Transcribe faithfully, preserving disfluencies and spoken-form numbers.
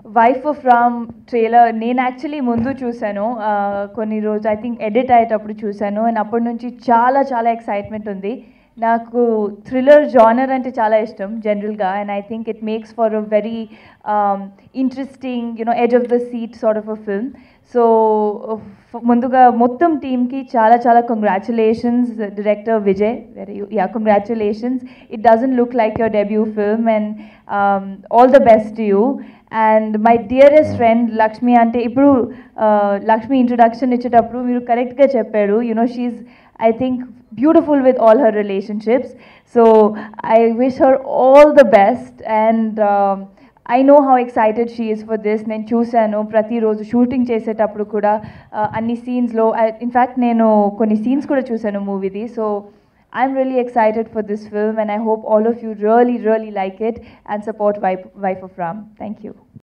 Wife of Ram trailer నేను actually ముందు చూశాను, కొన్ని రోజు ఐ థింక్ ఎడిట్ అయ్యేటప్పుడు చూశాను. అండ్ అప్పటి నుంచి చాలా చాలా ఎక్సైట్మెంట్ ఉంది. నాకు థ్రిల్లర్ జానర్ అంటే చాలా ఇష్టం జనరల్గా, and I think it makes for a very interesting you know edge of the seat sort of a film. So ముందుగా మొత్తం టీమ్కి చాలా చాలా congratulations. Director Vijay, very yeah congratulations. It doesn't look like your debut film and all the best to you. And my dearest friend Lakshmi, అంటే ఇప్పుడు Lakshmi introduction ఇచ్చేటప్పుడు మీరు కరెక్ట్గా చెప్పారు, you know she I think beautiful with all her relationships. So I wish her all the best, and um, I know how excited she is for this. నేను చూసాను ప్రతి రోజు షూటింగ్ చేసేటప్పుడు కూడా అన్ని సీన్స్లో, ఇన్ఫ్యాక్ట్ నేను కొన్ని సీన్స్ కూడా చూసాను మూవీది. So I'm really excited for this film, and I hope all of you really really like it and support Wife, Wife of Ram. Thank you.